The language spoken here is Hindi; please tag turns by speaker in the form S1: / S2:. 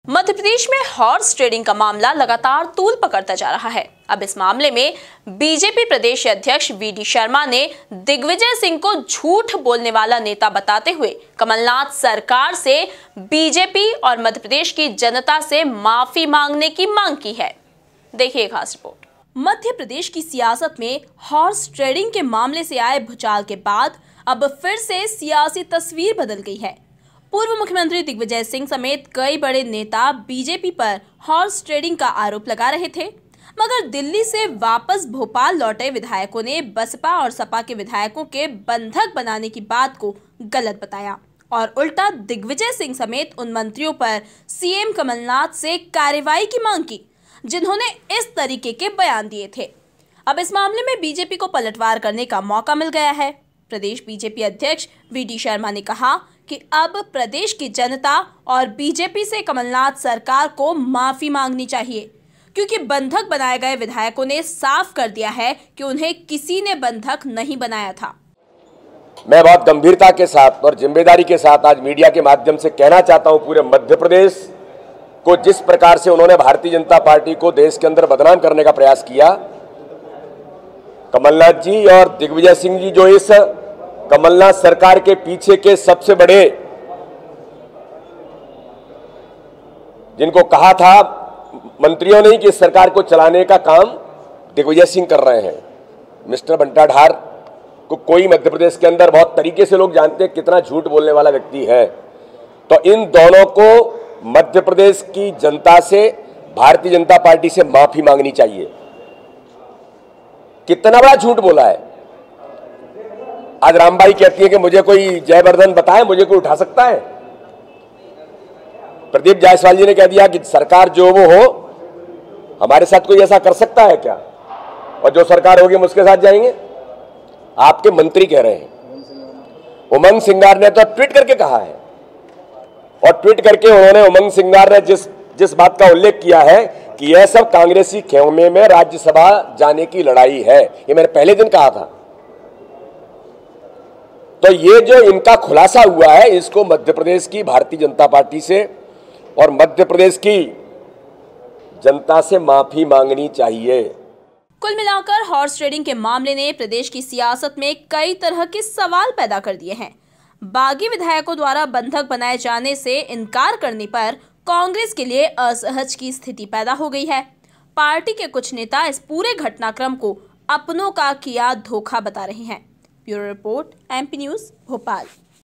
S1: मध्य प्रदेश में हॉर्स ट्रेडिंग का मामला लगातार तूल पकड़ता जा रहा है। अब इस मामले में बीजेपी प्रदेश अध्यक्ष वी.डी. शर्मा ने दिग्विजय सिंह को झूठ बोलने वाला नेता बताते हुए कमलनाथ सरकार से बीजेपी और मध्य प्रदेश की जनता से माफी मांगने की मांग की है। देखिए खास रिपोर्ट। मध्य प्रदेश की सियासत में हॉर्स ट्रेडिंग के मामले से आए भूचाल के बाद अब फिर से सियासी तस्वीर बदल गई है। पूर्व मुख्यमंत्री दिग्विजय सिंह समेत कई बड़े नेता बीजेपी पर हॉर्स ट्रेडिंग का आरोप लगा रहे थे, मगर दिल्ली से वापस भोपाल लौटे विधायकों ने बसपा और सपा के विधायकों के बंधक बनाने की बात को गलत बताया और उल्टा दिग्विजय सिंह समेत उन मंत्रियों पर सीएम कमलनाथ से कार्रवाई की मांग की, जिन्होंने इस तरीके के बयान दिए थे। अब इस मामले में बीजेपी को पलटवार करने का मौका मिल गया है। प्रदेश बीजेपी अध्यक्ष वी.डी. शर्मा ने कहा कि अब प्रदेश की जनता और बीजेपी से कमलनाथ सरकार को माफी मांगनी चाहिए, क्योंकि बंधक बनाए गए विधायकों ने साफ कर दिया है कि उन्हें किसी ने बंधक नहीं बनाया था।
S2: मैं बहुत गंभीरता के साथ और जिम्मेदारी के साथ आज मीडिया के माध्यम से कहना चाहता हूं, पूरे मध्य प्रदेश को जिस प्रकार से उन्होंने भारतीय जनता पार्टी को देश के अंदर बदनाम करने का प्रयास किया, कमलनाथ जी और दिग्विजय सिंह जी जो इस कमलनाथ सरकार के पीछे के सबसे बड़े, जिनको कहा था मंत्रियों ने कि इस सरकार को चलाने का काम दिग्विजय सिंह कर रहे हैं। मिस्टर बंटा ढार को कोई मध्य प्रदेश के अंदर बहुत तरीके से लोग जानते हैं कितना झूठ बोलने वाला व्यक्ति है। तो इन दोनों को मध्य प्रदेश की जनता से, भारतीय जनता पार्टी से माफी मांगनी चाहिए। कितना बड़ा झूठ बोला है। आज रामबाई कहती है कि मुझे कोई जयवर्धन बताए, मुझे कोई उठा सकता है। प्रदीप जायसवाल जी ने कह दिया कि सरकार जो वो हो, हमारे साथ कोई ऐसा कर सकता है क्या, और जो सरकार होगी हम उसके साथ जाएंगे। आपके मंत्री कह रहे हैं। उमंग सिंगार ने तो ट्वीट करके कहा है, और ट्वीट करके उन्होंने, उमंग सिंगार ने जिस बात का उल्लेख किया है कि यह सब कांग्रेसी खेमे में राज्यसभा जाने की लड़ाई है, ये मैंने पहले दिन कहा था। तो ये जो इनका खुलासा हुआ है, इसको मध्य प्रदेश की भारतीय जनता पार्टी से और मध्य प्रदेश की जनता से माफी मांगनी चाहिए।
S1: कुल मिलाकर हॉर्स ट्रेडिंग के मामले ने प्रदेश की सियासत में कई तरह के सवाल पैदा कर दिए हैं। बागी विधायकों द्वारा बंधक बनाए जाने से इनकार करने पर कांग्रेस के लिए असहज की स्थिति पैदा हो गई है। पार्टी के कुछ नेता इस पूरे घटनाक्रम को अपनों का किया धोखा बता रहे हैं। Bureau report, MP news, Bhopal.